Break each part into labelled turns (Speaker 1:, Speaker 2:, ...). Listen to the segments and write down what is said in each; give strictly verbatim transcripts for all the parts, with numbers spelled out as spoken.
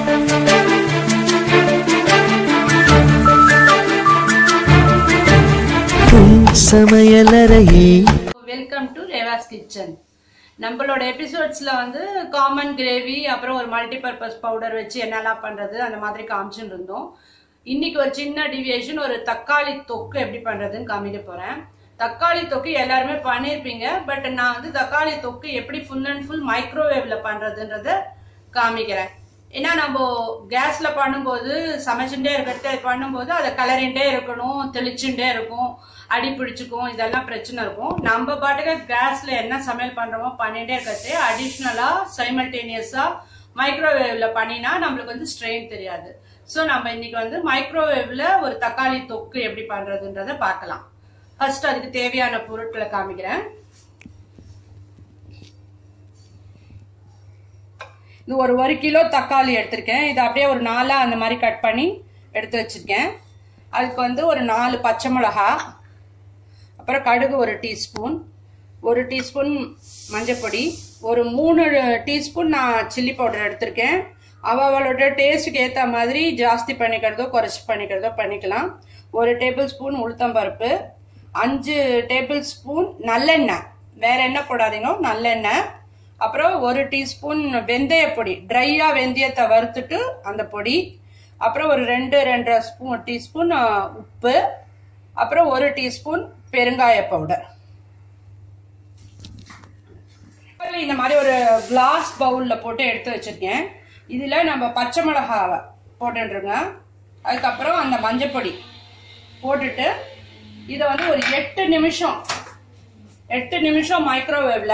Speaker 1: Welcome to Reva's kitchen. நம்மளோட எபிசோட்ஸ்ல வந்து common gravy அப்புறம் ஒரு மல்டிபர்பஸ் பவுடர் வச்சு என்னெல்லாம் பண்றது அந்த மாதிரி காமிச்சுட்டு இருந்தோம். இன்னைக்கு ஒரு சின்ன டிவியேஷன், ஒரு தக்காளி தொக்கு எப்படி பண்றதுன்னு காமிக்க போறேன். தக்காளி தொக்கு எல்லாருமே பண்ணிருப்பீங்க, பட் நான் வந்து தக்காளி தொக்கு எப்படி ஃபுல் அண்ட் ஃபுல் மைக்ரோவேவ்ல பண்றதுன்றத காமிக்கிறேன். ஏன்னா நம்ம கேஸ்ல பண்ணும்போது சமைச்சுட்டே இருக்கிறத பண்ணும்போது அதை கலரிண்டே இருக்கணும், தெளிச்சுட்டே இருக்கும், அடி பிடிச்சிக்கும், இதெல்லாம் பிரச்சனை இருக்கும். நம்ம பாட்டுக்கு கேஸ்ல என்ன சமையல் பண்றோமோ பண்ணிட்டே இருக்கிறது அடிஷ்னலா சைமல்டேனியஸா மைக்ரோவேவ்ல பண்ணினா நம்மளுக்கு வந்து ஸ்ட்ரெயின் தெரியாது. ஸோ நம்ம இன்னைக்கு வந்து மைக்ரோவேவ்ல ஒரு தக்காளி தொக்கு எப்படி பண்றதுன்றத பார்க்கலாம். ஃபர்ஸ்ட் அதுக்கு தேவையான பொருட்களை காமிக்கிறேன். இது ஒரு ஒரு கிலோ தக்காளி எடுத்திருக்கேன். இது அப்படியே ஒரு நாலா அந்த மாதிரி கட் பண்ணி எடுத்து வச்சிருக்கேன். அதுக்கு வந்து ஒரு நாலு பச்சை மிளகா, அப்புறம் கடுகு ஒரு டீஸ்பூன், ஒரு டீஸ்பூன் மஞ்சப்பொடி, ஒரு மூணு டீஸ்பூன் நான் சில்லி பவுடர் எடுத்திருக்கேன். அவளோட டேஸ்ட்டுக்கு ஏற்ற மாதிரி ஜாஸ்தி பண்ணிக்கிறதோ குறைச்சி பண்ணிக்கிறதோ பண்ணிக்கலாம். ஒரு டேபிள் ஸ்பூன் உளுத்தம்பருப்பு, அஞ்சு டேபிள் ஸ்பூன் நல்லெண்ணெய், வேற எண்ணெய் போடாதீங்க, நல்லெண்ணெய், அப்புறம் ஒரு டீஸ்பூன் வெந்தய பொடி, ட்ரையா வெந்தயத்தை வறுத்துட்டு அந்த பொடி, அப்புறம் ஒரு ரெண்டு ரெண்டரை ஸ்பூன் டீஸ்பூன் உப்பு, அப்புறம் ஒரு டீஸ்பூன் பெருங்காய பவுடர். இந்த மாதிரி ஒரு கிளாஸ் பவுல்ல போட்டு எடுத்து வச்சிருக்கேன். இதுல நம்ம பச்சை மிளகாவை போட்டுருங்க. அதுக்கப்புறம் அந்த மஞ்சப்பொடி போட்டுட்டு இதை வந்து ஒரு எட்டு நிமிஷம் எட்டு நிமிஷம் மைக்ரோவேவ்ல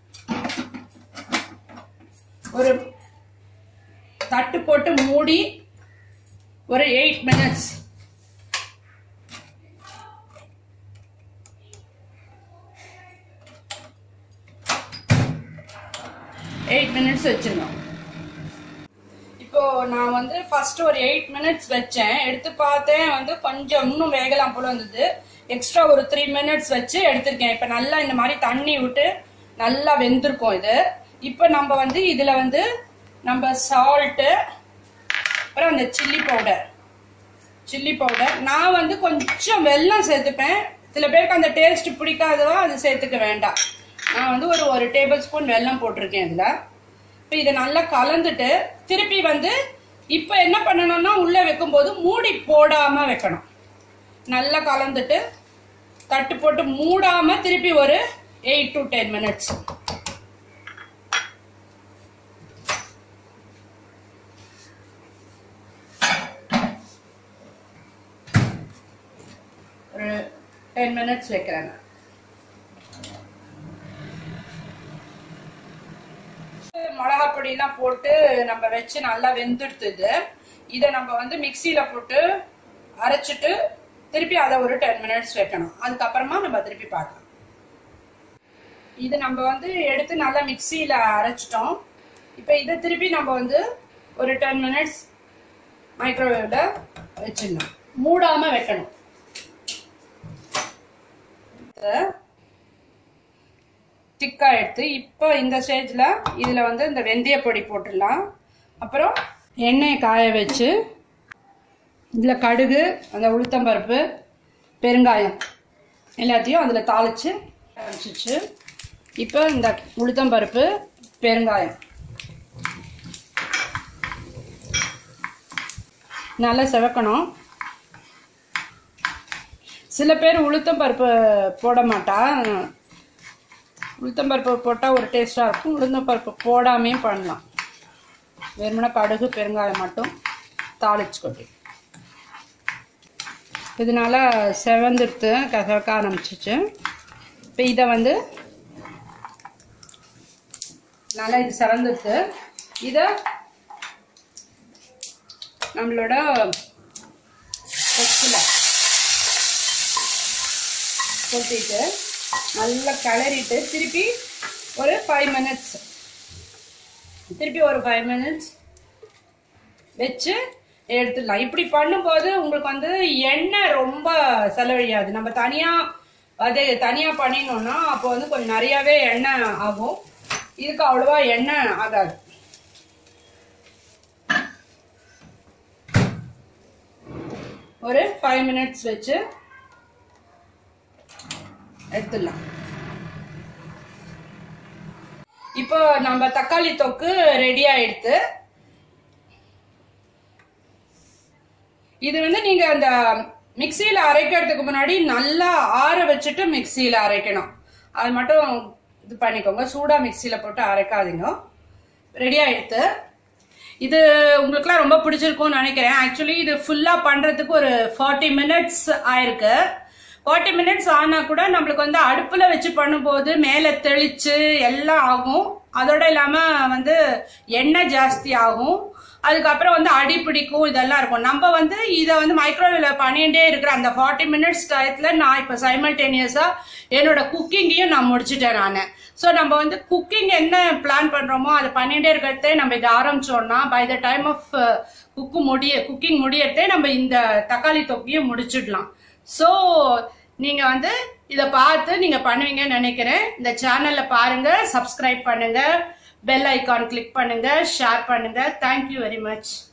Speaker 1: ஒரு தட்டு போட்டு மூடி ஒரு எயிட் மினிட்ஸ் எயிட் மினிட்ஸ் வச்சிருந்தோம். இப்போ நான் வந்து ஃபர்ஸ்ட் ஒரு எயிட் மினிட்ஸ் வச்சேன். எடுத்து பார்த்தேன், வந்து கொஞ்சம் இன்னும் வேகலாம் போல இருந்தது. எக்ஸ்ட்ரா ஒரு த்ரீ மினிட்ஸ் வச்சு எடுத்திருக்கேன். இப்போ நல்லா இந்த மாதிரி தண்ணி விட்டு நல்லா வெந்திருக்கும் இது. இப்போ நம்ம வந்து இதுல வந்து நம்ம சால்ட்டு, அப்புறம் அந்த சில்லி பவுடர் சில்லி பவுடர் நான் வந்து கொஞ்சம் வெல்லம் சேர்த்துப்பேன். சில பேருக்கு அந்த டேஸ்ட் பிடிக்காதவா அது சேர்த்துக்க வேண்டாம். நான் வந்து ஒரு ஒரு டேபிள் ஸ்பூன் வெல்லம் போட்டிருக்கேன் இதுல. இப்போ இதை நல்லா கலந்துட்டு திருப்பி வந்து இப்போ என்ன பண்ணணும்னா உள்ள வைக்கும் போது மூடி போடாம வைக்கணும். நல்லா கலந்துட்டு தட்டு போட்டு மூடாம திருப்பி ஒரு எயிட் டு டென் மினிட்ஸ் ஒரு டென் மினிட்ஸ் வைக்கிறேன். மிளகா பொடியெல்லாம் போட்டு நம்ம வச்சு நல்லா வெந்துடுத்துது. இதை நம்ம வந்து மிக்சியில போட்டு அரைச்சிட்டு திருப்பி அதை ஒரு டென் மினிட்ஸ் வைக்கணும். அதுக்கப்புறமா நம்ம திருப்பி பார்க்கலாம். இது நம்ம வந்து எடுத்து நல்லா மிக்சியில அரைச்சிட்டோம். இப்போ இதை திருப்பி நம்ம வந்து ஒரு டென் மினிட்ஸ் மைக்ரோவேவ்ல வச்சிடணும், மூடாம வைக்கணும். திக்கா எடுத்து இப்போ இந்த ஸ்டேஜ்ல இதுல வந்து இந்த வெந்தய பொடி போட்டுடலாம். அப்புறம் எண்ணெயை காய வச்சு இதுல கடுகு, அந்த உளுத்தம்பருப்பு, பெருங்காயம் எல்லாத்தையும் அதுல தாளிச்சு வச்சுச்சு. இப்போ இந்த உளுத்தம்பருப்பு, பெருங்காயம் நல்லா செவக்கணும். சில பேர் உளுத்தம்பருப்பு போட மாட்டா. உளுத்தம்பருப்பு போட்டால் ஒரு டேஸ்ட்டாக இருக்கும். உளுத்தம்பருப்பு போடாமையும் பண்ணலாம். வெறுமனே கடுகு பெருங்காயம் மட்டும் தாளிச்சு கொட்டி இதனால செவந்துடுத்து கசக்க ஆரம்பிச்சிச்சு. இப்போ இதை வந்து நல்லா இது செவந்துடுத்து. இதை நம்மளோட கொட்டிட்டு நல்லா கிளறிட்டு திருப்பி ஒரு ஃபைவ் மினிட்ஸ் திருப்பி ஒரு ஃபைவ் மினிட்ஸ் வச்சு எடுத்துடலாம். இப்படி பண்ணும்போது உங்களுக்கு வந்து எண்ணெய் ரொம்ப செலவழியாது. நம்ம தனியா அதை தனியா பண்ணினோம்னா அப்போ வந்து கொஞ்சம் நிறையவே எண்ணெய் ஆகும். இதுக்கு அவ்வளவா எண்ணெய் ஆகாது. ஒரு ஃபைவ் மினிட்ஸ் வச்சு எடுத்துடலாம். இப்போ நம்ம தக்காளி தொக்கு ரெடி ஆயிடுத்து. இது வந்து நீங்க அந்த மிக்சியில அரைக்கிறதுக்கு முன்னாடி நல்லா ஆற வச்சுட்டு மிக்சியில அரைக்கணும். அது மட்டும் இது பண்ணிக்கோங்க, சூடா மிக்சியில போட்டு அரைக்காதீங்க. ரெடி ஆயிடுத்து. இது உங்களுக்குலாம் ரொம்ப பிடிச்சிருக்கும்னு நினைக்கிறேன். ஆக்சுவலி இது ஃபுல்லா பண்றதுக்கு ஒரு ஃபார்ட்டி மினிட்ஸ் ஆயிருக்கு. ஃபார்ட்டி மினிட்ஸ் ஆனா கூட நம்மளுக்கு வந்து அடுப்புல வச்சு பண்ணும்போது மேல தெளிச்சு எல்லாம் ஆகும். அதோட இல்லாம வந்து எண்ணெய் ஜாஸ்தி ஆகும். அதுக்கப்புறம் வந்து அடி பிடிக்கும், இதெல்லாம் இருக்கும். நம்ம வந்து இதை வந்து மைக்ரோவேவ்ல பண்ணிட்டே இருக்கிற அந்த ஃபார்ட்டி மினிட்ஸ் டயத்துல நான் இப்போ சைமல்டேனியஸா என்னோட குக்கிங்கையும் நான் முடிச்சுட்டேன் நான். ஸோ நம்ம வந்து குக்கிங் என்ன பிளான் பண்றோமோ அதை பண்ணிட்டே இருக்கிறதே நம்ம இதை ஆரம்பிச்சோம்னா by the time of cook முடிய குக்கிங் முடியறதே நம்ம இந்த தக்காளி தொக்கையும் முடிச்சிடலாம். ஸோ நீங்க வந்து இதை பார்த்து நீங்க பண்ணுவீங்கன்னு நினைக்கிறேன். இந்த சேனல்ல பாருங்க, சப்ஸ்கிரைப் பண்ணுங்க, பெல் ஐகான் கிளிக் பண்ணுங்க, ஷேர் பண்ணுங்க. Thank you very much.